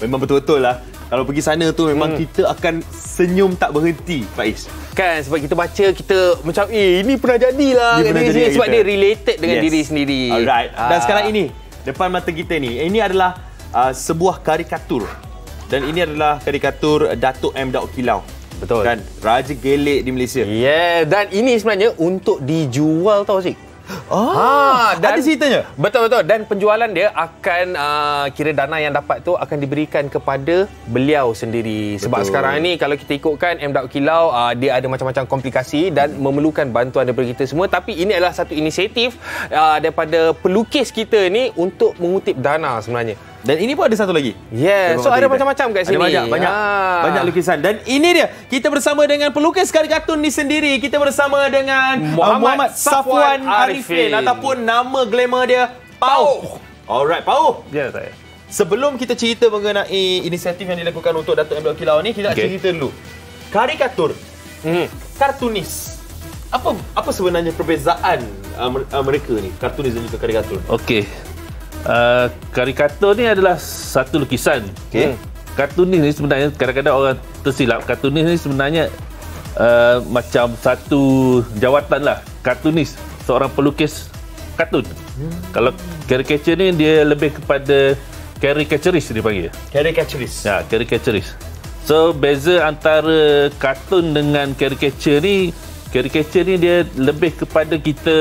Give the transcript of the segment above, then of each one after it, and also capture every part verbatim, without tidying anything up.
memang betul-betul lah. Kalau pergi sana tu memang hmm. kita akan senyum tak berhenti, Faiz. Kan sebab kita baca, kita macam eh ini pernah jadilah Dia pernah jadi sebab kita. dia related dengan yes. diri sendiri. Alright. Dan Ah. sekarang ini depan mata kita ni, ini adalah uh, sebuah karikatur. Dan ini adalah karikatur Datuk M. Daud Kilau. Betul. Kan Raja Gelek di Malaysia. Yeah, dan ini sebenarnya untuk dijual tau Zik. Oh, Ha, dan, ada ceritanya? Betul-betul. Dan penjualan dia akan uh, kira dana yang dapat tu akan diberikan kepada beliau sendiri. Sebab Betul. sekarang ni kalau kita ikutkan M. Daud Kilau, uh, dia ada macam-macam komplikasi dan memerlukan bantuan daripada kita semua. Tapi ini adalah satu inisiatif uh, daripada pelukis kita ni untuk mengutip dana sebenarnya. Dan ini pun ada satu lagi. Yeah, so ada macam-macam kat sini. Ada banyak, banyak, Ah. banyak lukisan. Dan ini dia, kita bersama dengan pelukis karikatun ni sendiri. Kita bersama dengan Muhammad, uh, Muhammad Safwan, Safwan Arifin, Arifin. ataupun nama glamour dia Pau. Alright, Pau. Ya, saya. Sebelum kita cerita mengenai inisiatif yang dilakukan untuk Datuk M. Daud Kilau ni, kita nak Okay. cerita dulu. Karikatur, Hmm. kartunis. Apa apa sebenarnya perbezaan uh, mereka ni, kartunis dan juga karikatur? Okey. Uh, karikatur ni adalah satu lukisan. Okey. Kartunis ni sebenarnya kadang-kadang orang tersilap. Kartunis ni sebenarnya uh, macam satu jawatan lah. Kartunis, seorang pelukis kartun. Hmm. Kalau caricature ni dia lebih kepada caricaturist dia panggil. Caricaturist. Ya, caricaturist. So beza antara kartun dengan caricature ni, caricature ni dia lebih kepada kita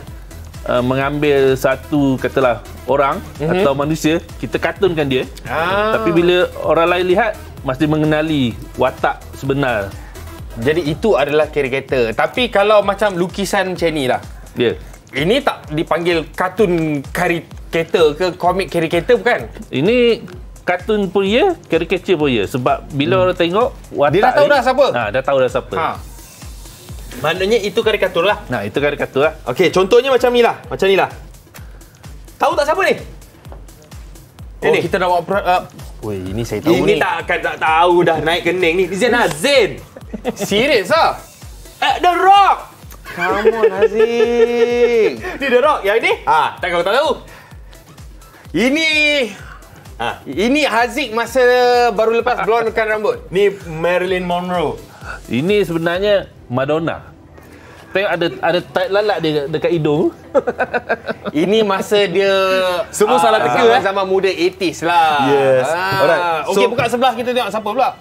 uh, mengambil satu katalah orang mm-hmm. atau manusia, kita kartunkan dia. Ah. Tapi bila orang lain lihat mesti mengenali watak sebenar. Jadi itu adalah karikatur. Tapi kalau macam lukisan macam ni lah, Ya. Yeah. ini tak dipanggil kartun karikatur ke komik karikatur bukan? Ini kartun pun ya, caricature pun ya. Sebab bila hmm. orang tengok watak Dia dah tahu ni, dah siapa? Ha, dah tahu dah siapa. Ha. Maknanya itu karikatur lah. Nah, itu karikatur lah. Okey, contohnya macam ni lah. Macam ni lah. Tahu tak siapa ni? Oh, Ini. kita dah buat pra- uh, Woi, ini saya tahu Ini ni. tak akan tak tahu dah naik kening ni. Zain Hazin. Serius ah? Eh, The Rock. Come on Aziz. Ni The Rock. Yang ni? Ha, tak kau tak tahu. Ini Ha, ini Haziq masa baru lepas blondekan rambut. ni Marilyn Monroe. Ini sebenarnya Madonna. Tengok ada ada taik lalat dia dekat hidung. Ini masa dia Semua salah teka, zaman, eh? zaman muda eighties lah. Yes. Ah. Alright. Okey, So- buka sebelah kita tengok siapa pula.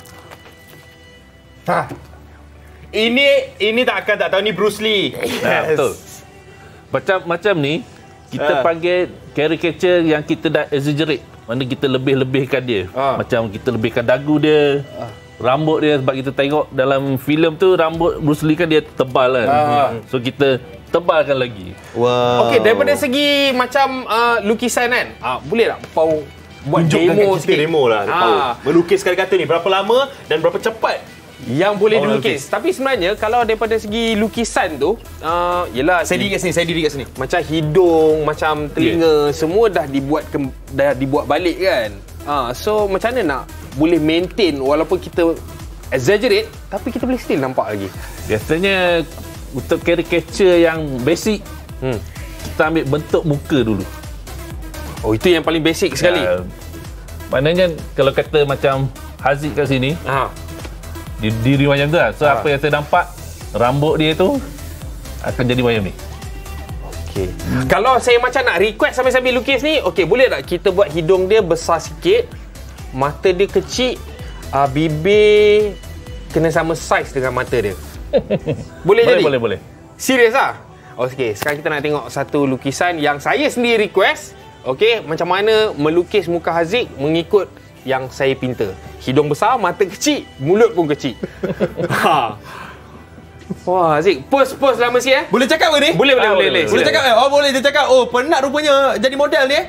Ha. Ini ini tak akan tak tahu ni Bruce Lee. Ha, betul. Macam macam ni kita Ah. panggil caricature yang kita dah exaggerate. Mana kita lebih-lebihkan dia. Ah. Macam kita lebihkan dagu dia. Rambut dia, sebab kita tengok dalam filem tu rambut Bruce Lee kan dia tebal kan. Ah. So kita tebalkan lagi. Wow. Okey, daripada segi macam uh, lukisan kan. Ah, boleh tak Pau buat tunjukkan demo kat kita sikit? demo lah. Ah. Tahu. Melukis karikatur ni berapa lama dan berapa cepat? Yang boleh Orang dilukis. Tapi sebenarnya kalau daripada segi lukisan tu, uh, yelah Saya diri kat sini, saya diri kat sini. macam hidung, macam telinga, yeah. semua dah dibuat ke, dah dibuat balik kan. Ha, so macam mana nak boleh maintain walaupun kita exaggerate tapi kita boleh still nampak lagi. Biasanya untuk caricature yang basic, Hmm. kita ambil bentuk muka dulu. Oh, itu yang paling basic sekali. Ya, maknanya kalau kata macam Haziq kat sini, Ha. di diri macam tu lah. So Ha. apa yang saya nampak, rambut dia tu akan jadi macam ni. Okey. Hmm. Kalau saya macam nak request sambil-sambil lukis ni, okey, boleh tak kita buat hidung dia besar sikit, mata dia kecil, uh, bibir kena sama saiz dengan mata dia. Boleh, Boleh, jadi? boleh, boleh. Serius ah? Okey, sekarang kita nak tengok satu lukisan yang saya sendiri request. Okey, macam mana melukis muka Haziq mengikut yang saya pinta. Hidung besar, mata kecil, mulut pun kecil. Ha. Wah, Haziq, pose-pose lama sikit eh? Boleh cakap ke ni? Boleh, boleh, Ah, boleh, boleh, boleh. Boleh cakap eh? Oh, boleh dia cakap. Oh, penat rupanya jadi model ni eh.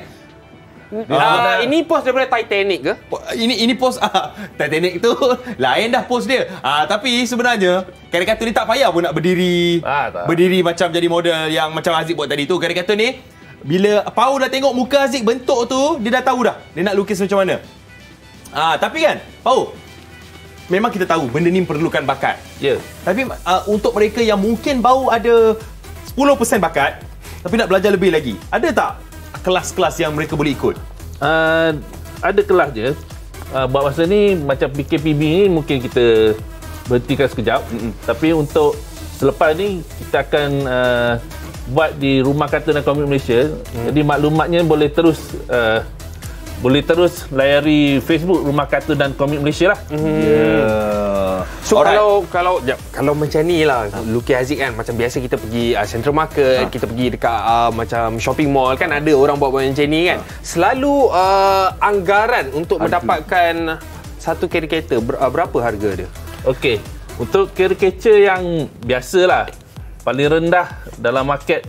Uh, ini pose daripada Titanic ke? Ini ini pos ah, Titanic tu lain dah pos dia. Ah, tapi sebenarnya karikatur ni tak payah pun nak berdiri. Ah, tak. Berdiri macam jadi model yang macam Haziq buat tadi tu. Karikatur ni bila Pau dah tengok muka Haziq bentuk tu, dia dah tahu dah dia nak lukis macam mana. Ah, tapi kan, Pau, memang kita tahu benda ni perlukan bakat. Ya. Tapi uh, untuk mereka yang mungkin baru ada sepuluh peratus bakat tapi nak belajar lebih lagi, ada tak kelas-kelas yang mereka boleh ikut? Uh, ada kelas je. uh, buat masa ni macam P K P B ni mungkin kita berhentikan sekejap. Mm-mm. Tapi untuk selepas ni kita akan uh, buat di Rumah Kartun dan Komik Malaysia. Mm. Jadi maklumatnya boleh terus uh, boleh terus layari Facebook Rumah Kartun dan Komik Malaysia lah. Hmm. Yeah. So Alright. kalau kalau jap, kalau macam ni lah ha. Lukis Haziq kan, macam biasa kita pergi uh, Central Market, ha. kita pergi dekat uh, macam shopping mall kan, ada orang buat-buat macam ni kan. Ha. Selalu uh, anggaran untuk Aduh. mendapatkan satu caricature ber, uh, berapa harga dia? Okey, untuk caricature yang biasalah paling rendah dalam market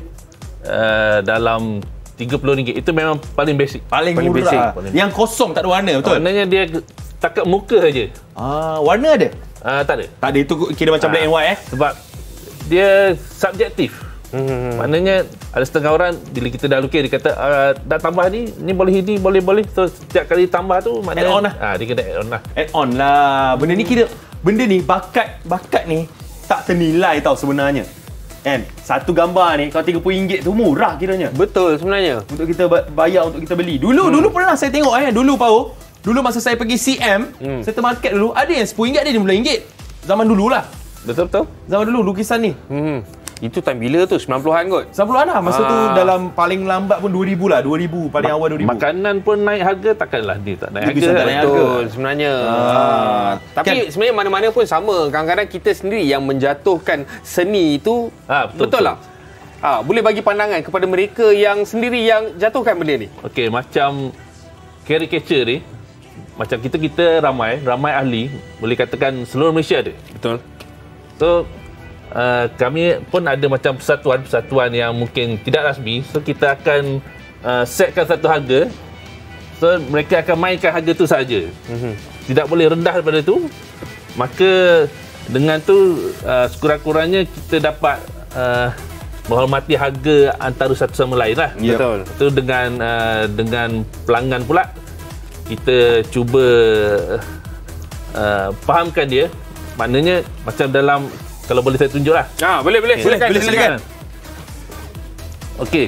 uh, dalam tiga puluh ringgit. Itu memang paling basic. Paling, paling murah. Basic. Yang kosong tak ada warna, betul? Warnanya dia takat muka saja. Ah, warna ada? Ah, tak ada. Tak ada, itu kira macam ah, black and white eh? Sebab dia subjektif. Hmm. Maknanya ada setengah orang bila kita dah lukis dia kata uh, dah tambah ni, ni boleh ini, boleh boleh. So setiap kali tambah tu maknanya add on lah. Ah, dia kena add on lah. Add on lah. Benda ni kira benda ni bakat bakat ni tak ternilai tau sebenarnya. Kan? Satu gambar ni kalau tiga puluh ringgit tu murah kiranya. Betul sebenarnya. Untuk kita bayar untuk kita beli. Dulu hmm. dulu pernah saya tengok eh dulu Pau. Dulu masa saya pergi C M, hmm. Central Market dulu ada yang sepuluh ringgit, ada yang lima belas ringgit. Zaman dululah. Betul betul. Zaman dulu lukisan ni. Hmm. Itu time bila tu? sembilan puluhan kot. sembilan puluhan lah. Masa ah. tu dalam paling lambat pun dua ribu lah. dua ribu paling Ma- awal dua ribu. Makanan pun naik harga, takkanlah dia tak naik dia harga. Tak naik harga. Betul sebenarnya. Ah. Tapi kan, sebenarnya mana-mana pun sama. Kadang-kadang kita sendiri yang menjatuhkan seni itu. Ah, betul, betul lah. Ah, boleh bagi pandangan kepada mereka yang sendiri yang jatuhkan benda ni. Okey, macam caricature ni, macam kita kita ramai, ramai ahli, boleh katakan seluruh Malaysia ada. Betul. So uh, kami pun ada macam persatuan-persatuan yang mungkin tidak rasmi. So kita akan uh, setkan satu harga. So mereka akan mainkan harga tu saja. Mm-hmm. Tidak boleh rendah daripada tu. Maka dengan tu uh, sekurang-kurangnya kita dapat uh, menghormati harga antara satu sama lain lah. Yep. Betul. Itu dengan uh, dengan pelanggan pula kita cuba uh, fahamkan dia. Maknanya macam dalam, kalau boleh saya tunjuk lah. Ah, boleh boleh. Okay. Silakan, boleh silakan. Okey.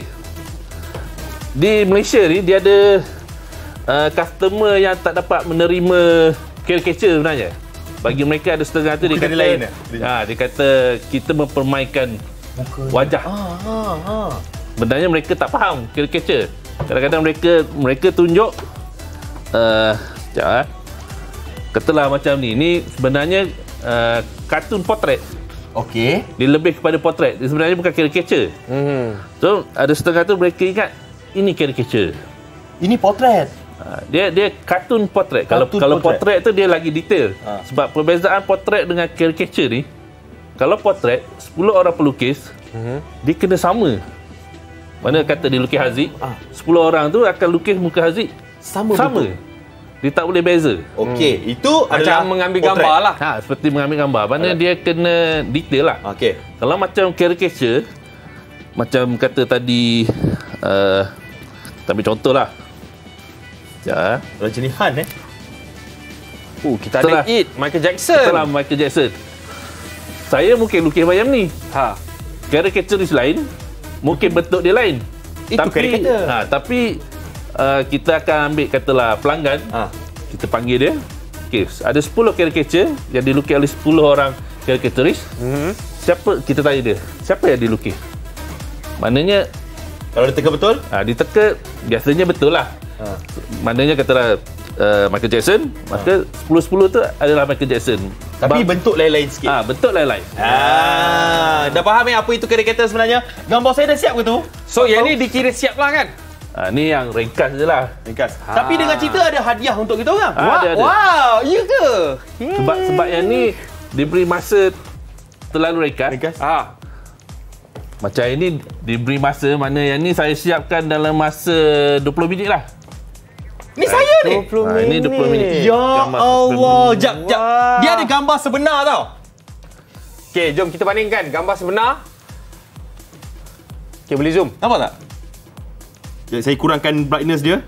Di Malaysia ni dia ada uh, customer yang tak dapat menerima caricature sebenarnya. Bagi mereka ada setengah tu dia kata lain, ha, dia kata kita mempermainkan muka wajah. Ah, ah, ah. Sebenarnya mereka tak faham caricature. Kadang-kadang mereka mereka tunjuk uh, sekejap eh. Katalah macam ni. Ni sebenarnya uh, kartun potret. Okey. Dia lebih kepada potret. Dia sebenarnya bukan caricature. Hmm. So ada setengah tu mereka ingat ini caricature. Ini potret. Uh, dia dia kartun potret. Kalau kalau potret tu dia lagi detail. Ha. Sebab perbezaan potret dengan caricature ni, kalau potret sepuluh orang pelukis, uh-huh. dia kena sama. Mana kata dia lukis Haziq, ha. sepuluh orang tu akan lukis muka Haziq sama. Sama. Betul. Dia tak boleh beza. Okey, hmm. itu macam adalah mengambil potret. Gambar lah. Ha, seperti mengambil gambar. Mana dia kena detail lah. Okey. Kalau macam caricature, macam kata tadi, uh, kita ambil contoh lah. Ya. Rajinihan eh. Oh, kita ada It, Michael Jackson. Setelah Michael Jackson. Saya mungkin lukis macam ni. Ha. Caricaturist lain, mungkin bentuk dia lain. Itu tapi, ha, tapi uh, kita akan ambil katalah pelanggan. Ha. Kita panggil dia. Okey, ada sepuluh caricature yang dilukis oleh sepuluh orang caricaturist. Mm-hmm. Siapa kita tanya dia? Siapa yang dilukis? Maknanya kalau diteka betul? Ha, diteka biasanya betul lah. Ha. Maknanya katalah uh, Michael Jackson, maka sepuluh sepuluh tu adalah Michael Jackson. Tapi Bang, bentuk lain-lain sikit. Ah, ha, bentuk lain-lain. Ah, dah faham eh apa itu caricature sebenarnya? Gambar saya dah siap ke tu? So yang ni dikira siap lah kan? Ah, ni yang ringkas je lah. Ringkas. Ha. Tapi dengan cerita ada hadiah untuk kita orang. Ha, ada, ada. Wow, ya ke? Sebab sebab yang ni diberi masa terlalu ringkas. Ringkas. Ah. Macam ini diberi masa, mana yang ni saya siapkan dalam masa dua puluh minit lah. Ni saya ni. dua puluh minit. Ha, ini dua puluh minit. Ya gambar Allah. Jap, jap. Wow. Dia ada gambar sebenar tau. Okey, jom kita bandingkan gambar sebenar. Okey, boleh zoom. Nampak tak? Ya, saya kurangkan brightness dia.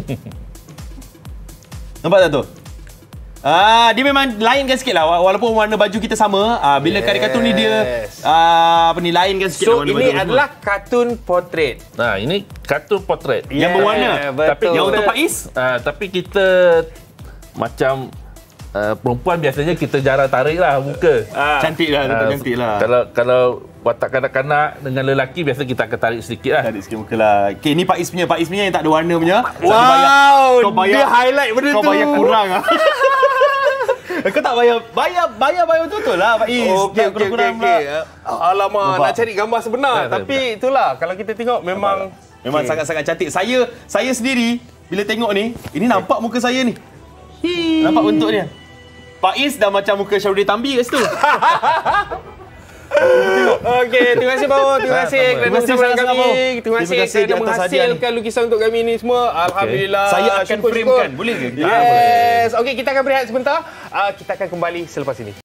Nampak tak tu? Ah, dia memang lainkan sikit lah. Walaupun warna baju kita sama. Ah, bila yes. karikatur ni dia ah, apa ni lainkan sikit. So lah ini adalah semua. Kartun portrait. Nah, ini kartun potret yeah, yang berwarna. Betul. Tapi yang untuk Faiz, ah, tapi kita macam uh, perempuan biasanya kita jarang tarik lah muka. Ah. Cantik lah, tetap Ah, cantik lah. Kalau kalau watak kanak-kanak dengan lelaki biasa kita akan tarik sedikit lah. Tarik sikit muka lah. Okay, ni Pak Is punya. Pak Is punya yang tak ada warna punya. Wow, kau bayar, dia highlight benda kau tu. bayar kurang lah. Kau tak bayar, bayar, bayar, bayar betul-betul lah Pak Is. Okey, Tak okey, okey. kurang-kurang Okay. pula. Alamak, Nampak? nak cari gambar sebenar. Tak, tak, Tapi itulah, kalau kita tengok memang... Memang Okay. sangat-sangat cantik. Saya saya sendiri, bila tengok ni, ini nampak muka saya ni. Hi. Nampak bentuk dia. Pak Is dah macam muka Syarudin Tambi kat situ. Okey, terima kasih Pau. Terima kasih kerana Terima kasih bersama dengan sangat-sangat, kami. Pau. Terima Terima kasih kasih di kerana atas hadiah menghasilkan lukisan untuk kami ni semua. Alhamdulillah. Saya akan Syukur-syukur. framekan. Boleh ke? Yes. Okey, kita akan berehat sebentar. Uh, kita akan kembali selepas ini.